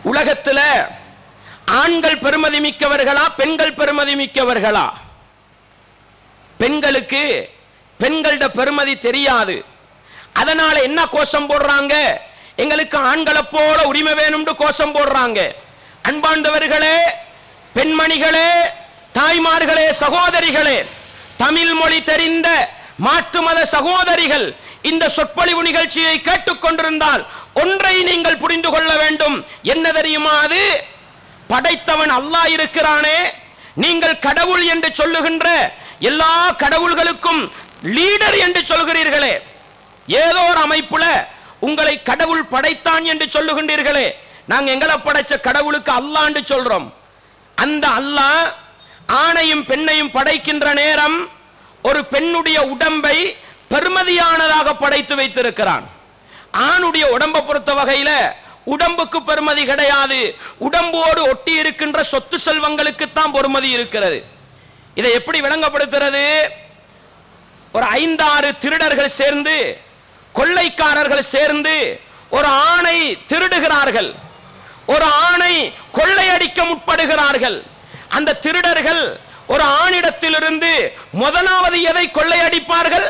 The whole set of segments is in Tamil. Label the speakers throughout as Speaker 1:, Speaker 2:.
Speaker 1: உலகத்துல ஆண்கள் பெருமதி மிக்கவர்களா பெண்கள் பெருமதி மிக்கவர்களா? பெண்களுக்கு பெண்களோட பெருமதி தெரியாது. அதனால என்ன கோஷம் போடுறாங்க? எங்களுக்கு ஆண்களை போல உரிமை வேணும்னு கோஷம் போடுறாங்க. அன்பார்ந்தவர்களே, பெண்மணிகளே, தாய்மார்களே, சகோதரிகளே, தமிழ் மொழி தெரிந்த மாற்று மத சகோதரிகள் இந்த சொற்பொழிவு நிகழ்ச்சியை கேட்டுக்கொண்டிருந்தால் ஒன்றை நீங்கள் புரிந்து கொள்ள வேண்டும். என்ன தெரியுமா? அது படைத்தவன் அல்லாஹ் இருக்கிறானே, நீங்கள் கடவுள் என்று சொல்லுகின்ற எல்லா கடவுள்களுக்கும் லீடர் என்று சொல்கிறீர்களே, ஏதோ ஒரு அமைப்புல உங்களை கடவுள் படைத்தான் என்று சொல்லுகின்றீர்களே, நாங்க எங்களை படைச்ச கடவுளுக்கு அல்லாஹ் என்று சொல்றோம். அந்த அல்லாஹ் ஆணையும் பெண்ணையும் படைக்கின்ற நேரம் ஒரு பெண்ணுடைய உடம்பை பெருமதியானதாக படைத்து வைத்திருக்கிறான். ஆணுடைய உடம்பை பொறுத்த வகையில உடம்புக்கு பெருமதி கிடையாது. உடம்போடு ஒட்டி இருக்கின்ற சொத்து செல்வங்களுக்கு தான் பெருமதி இருக்கிறது. இதை எப்படி விளங்கப்படுத்துறது? ஒரு 5-6 திருடர்கள் சேர்ந்து, கொள்ளைக்காரர்கள் சேர்ந்து ஒரு ஆணை திருடுகிறார்கள், ஒரு ஆணை கொள்ளையடிக்க முற்படுகிறார்கள். அந்த திருடர்கள் ஒரு ஆணிடத்திலிருந்து முதலாவது எதை கொள்ளையடிப்பார்கள்?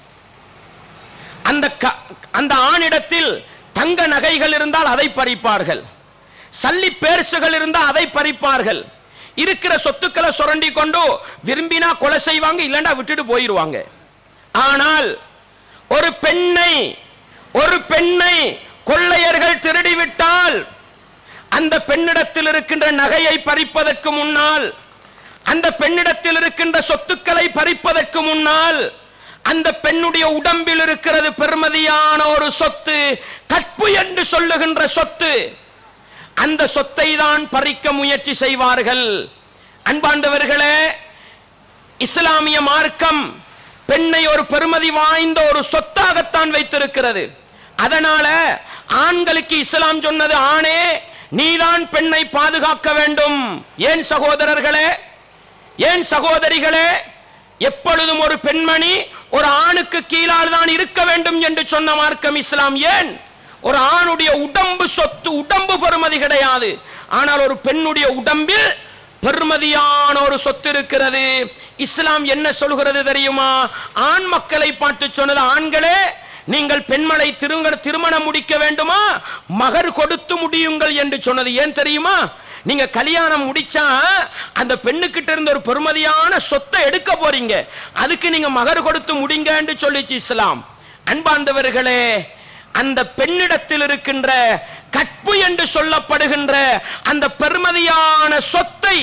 Speaker 1: அந்த ஆணிடத்தில் தங்க நகைகள் இருந்தால் அதை பறிப்பார்கள், சல்லி பேர்சுகள் இருந்தால் அதை பறிப்பார்கள். இருக்கிற சொத்துக்களை சுரண்டி கொண்டு விரும்பினா கொலை செய்வாங்க, இல்லைன்னா விட்டுட்டு போயிடுவாங்க. ஆனால் ஒரு பெண்ணை கொள்ளையர்கள் திருடிவிட்டால் அந்த பெண்ணிடத்தில் இருக்கின்ற நகையை பறிப்பதற்கு முன்னால், அந்த பெண்ணிடத்தில் இருக்கின்ற சொத்துக்களை பறிப்பதற்கு முன்னால், அந்த பெண்ணுடைய உடம்பில் இருக்கிறது பெருமதியான ஒரு சொத்து, கற்பு என்று சொல்லுகின்ற சொத்து. அந்த சொத்தை தான் பறிக்க முயற்சி செய்வார்கள். அன்பார்ந்தவர்களே, இஸ்லாமிய மார்க்கம் பெண்ணை ஒரு பெருமதி வாய்ந்த ஒரு சொத்தாகத்தான் வைத்திருக்கிறது. அதனால ஆண்களுக்கு இஸ்லாம் சொன்னது, ஆணே நீதான் பெண்ணை பாதுகாக்க வேண்டும். ஏன் சகோதரர்களே, ஏன் சகோதரிகளே, எப்பொழுதும் ஒரு பெண்மணி ஒரு ஆணுக்கு கீழால் தான் இருக்க வேண்டும் என்று சொன்ன மார்க்கம் இஸ்லாம். ஏன்? ஒரு ஆணுடைய உடம்பு சொத்து, உடம்பு பெருமதி கிடையாது. ஆனால் ஒரு பெண்ணுடைய உடம்பில் பெருமதியான ஒரு சொத்து இருக்கிறது. இஸ்லாம் என்ன சொல்கிறது தெரியுமா? ஆண் மக்களை பார்த்து சொன்னது, ஆண்களே நீங்கள் பெண்மனை திருமணம் முடிக்க வேண்டுமா, மகர் கொடுத்து முடியுங்கள் என்று சொன்னது. ஏன் தெரியுமா? நீங்க கல்யாணம் முடிச்சா அந்த பெண்ணுக்கிட்ட இருந்து ஒரு பெருமதியான சொத்தை எடுக்க போறீங்க, அதுக்கு நீங்க மகர் கொடுத்து முடிங்க என்று சொல்லிச்சு இஸ்லாம். அன்பார்ந்தவர்களே, அந்த பெண்ணிடத்தில் இருக்கின்ற கற்பு என்று சொல்லப்படுகின்ற அந்த பெருமதியான சொத்தை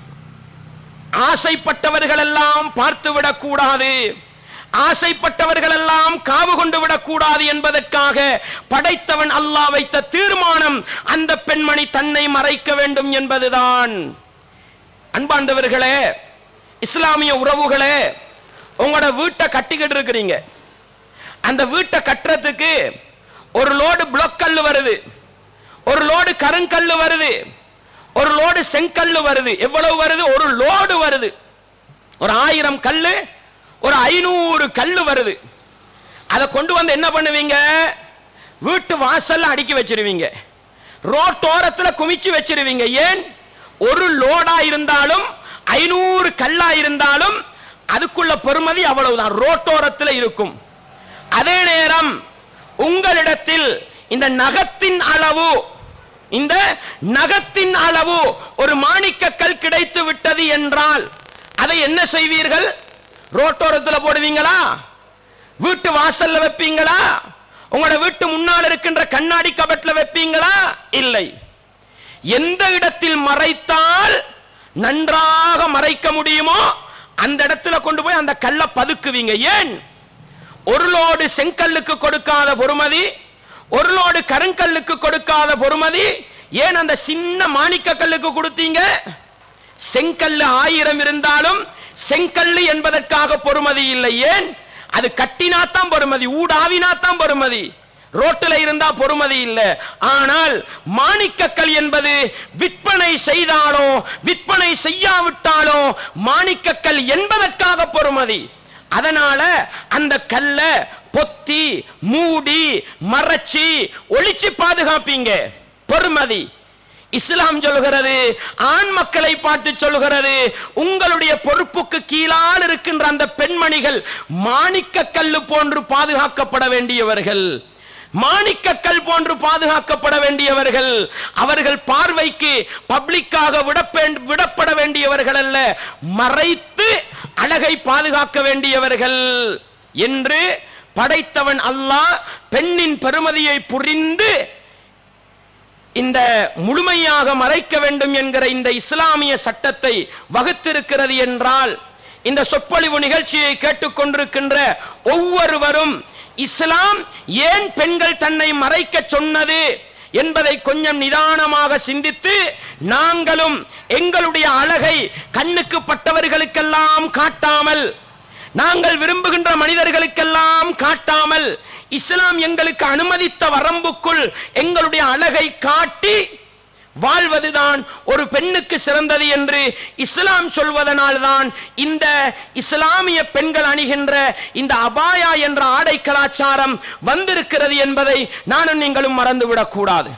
Speaker 1: ஆசைப்பட்டவர்கள் எல்லாம் பார்த்துவிடக் கூடாது, ஆசைப்பட்டவர்கள் எல்லாம் காவு கொண்டு விடக்கூடாது என்பதற்காக படைத்தவன் அல்லாஹ் வைத்த தீர்மானம், அந்த பெண்மணி தன்னை மறைக்க வேண்டும் என்பதுதான். அன்பார்ந்தவர்களே, இஸ்லாமிய உறவுகளே, உங்களோட வீட்டை கட்டிக்கிட்டு இருக்கிறீங்க. அந்த வீட்டை கட்டுறதுக்கு ஒரு லோடு பிளாக் கல்லு வருது, ஒரு லோடு கருங்கல்லு வருது, ஒரு லோடு செங்கல்லு வருது. எவ்வளவு வருது? ஒரு லோடு வருது. ஒரு 1000 கல்லு, ஒரு 500 கல்லு வருது. அதை கொண்டு வந்து என்ன பண்ணுவீங்க? வீட்டு வாசல்ல அடுக்கி வச்சிருவீங்க, ரோட்டோரத்தில் குமிச்சு வச்சிருவீங்க. ஏன்? ஒரு லோடா இருந்தாலும் 500 கல்லா இருந்தாலும் அதுக்குள்ள பெருமதி அவ்வளவுதான், ரோட்டோரத்தில் இருக்கும். அதே நேரம் உங்களிடத்தில் இந்த நகத்தின் அளவு ஒரு மாணிக்கக்கல் கிடைத்து விட்டது என்றால் அதை என்ன செய்வீர்கள்? ரோட்டோரத்தில் போடுவீங்களா? வீட்டு வாசல்ல வைப்பீங்களா? உங்களோட வீட்டு முன்னால் இருக்கின்ற கண்ணாடி கபட்டில் வைப்பீங்களா? இல்லை. எந்த இடத்தில் மறைத்தால் நன்றாக மறைக்க முடியுமோ அந்த இடத்துல கொண்டு போய் அந்த கல்லை பதுக்குவீங்க. ஏன்? ஒரு லோடு செங்கல்லுக்கு கொடுக்காத பொறுமதி, ஒரு லோடு கருங்கல்லுக்கு கொடுக்காத பொறுமதி ஏன் அந்த சின்ன மாணிக்க கல்லுக்கு கொடுத்தீங்க? செங்கல்லு 1000 இருந்தாலும் செங்கல்லு என்பதற்காக பொறுமதி இல்லை. ஏன்? அது கட்டினாத்தான் பொறுமதி, ஊடாவினாத்தான் பொறுமதி, ரோட்டில் இருந்தா பொறுமதி இல்லை. ஆனால் மாணிக்கக்கல் என்பது விற்பனை செய்தாலோ விற்பனை செய்யாவிட்டாலோ மாணிக்கக்கல் என்பதற்காக பொறுமதி. அதனால அந்த கல்ல பொத்தி மூடி மறைச்சி ஒளிச்சு பாதுகாப்பீங்க, பொறுமதி. இஸ்லாம் சொல்கிறது, ஆண் மக்களை பார்த்து சொல்கிறது, உங்களுடைய பொறுப்புக்கு கீழால் இருக்கின்ற அந்த பெண்மணிகள் மாணிக்க கல்லு போன்று பாதுகாக்கப்பட வேண்டியவர்கள், மாணிக்கக்கல் போன்று பாதுகாக்கப்பட வேண்டியவர்கள். அவர்கள் பார்வைக்கு பப்ளிக்காக விடப்பட வேண்டியவர்கள் அல்ல, மறைத்து அழகை பாதுகாக்க வேண்டியவர்கள் என்று படைத்தவன் அல்லாஹ் பெண்ணின் பெருமதியை புரிந்து இந்த முழுமையாக மறைக்க வேண்டும் என்கிற இந்த இஸ்லாமிய சட்டத்தை வகுத்திருக்கிறது என்றால், இந்த சொற்பொழிவு நிகழ்ச்சியை கேட்டுக்கொண்டிருக்கின்ற ஒவ்வொருவரும் இஸ்லாம் ஏன் பெண்கள் தன்னை மறைக்க சொன்னது என்பதை கொஞ்சம் நிதானமாக சிந்தித்து, நாங்களும் எங்களுடைய அழகை கண்ணுக்கு பட்டவர்களுக்கெல்லாம் காட்டாமல், நாங்கள் விரும்புகின்ற மனிதர்களுக்கெல்லாம் காட்டாமல், இஸ்லாம் எங்களுக்கு அனுமதித்த வரம்புக்குள் எங்களுடைய அழகை காட்டி வாழ்வதுதான் ஒரு பெண்ணுக்கு சிறந்தது என்று இஸ்லாம் சொல்வதனால் தான் இந்த இஸ்லாமிய பெண்கள் அணிகின்ற இந்த அபாயா என்ற ஆடை கலாச்சாரம் வந்திருக்கிறது என்பதை நானும் நீங்களும் மறந்துவிடக் கூடாது.